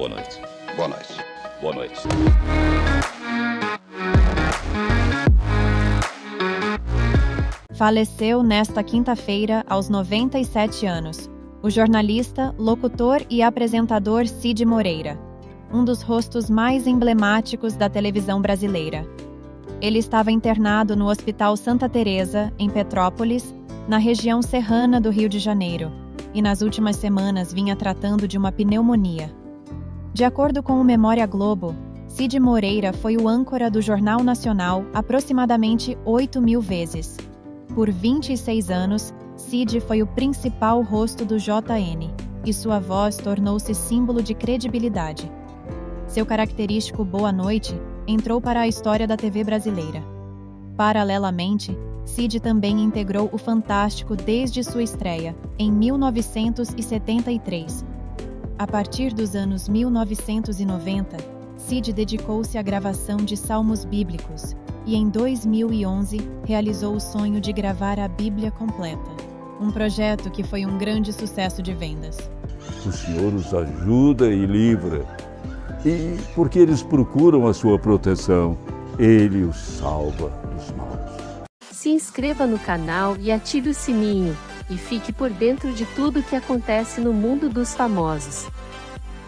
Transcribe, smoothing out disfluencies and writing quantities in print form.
Boa noite. Boa noite. Boa noite. Faleceu nesta quinta-feira, aos 97 anos, o jornalista, locutor e apresentador Cid Moreira, um dos rostos mais emblemáticos da televisão brasileira. Ele estava internado no Hospital Santa Teresa, em Petrópolis, na região serrana do Rio de Janeiro, e nas últimas semanas vinha tratando de uma pneumonia. De acordo com o Memória Globo, Cid Moreira foi o âncora do Jornal Nacional aproximadamente 8.000 vezes. Por 26 anos, Cid foi o principal rosto do JN, e sua voz tornou-se símbolo de credibilidade. Seu característico Boa Noite entrou para a história da TV brasileira. Paralelamente, Cid também integrou o Fantástico desde sua estreia, em 1973. A partir dos anos 1990, Cid dedicou-se à gravação de salmos bíblicos e, em 2011, realizou o sonho de gravar a Bíblia completa, um projeto que foi um grande sucesso de vendas. O Senhor os ajuda e livra, e porque eles procuram a sua proteção, Ele os salva dos maus. Se inscreva no canal e ative o sininho, e fique por dentro de tudo que acontece no mundo dos famosos.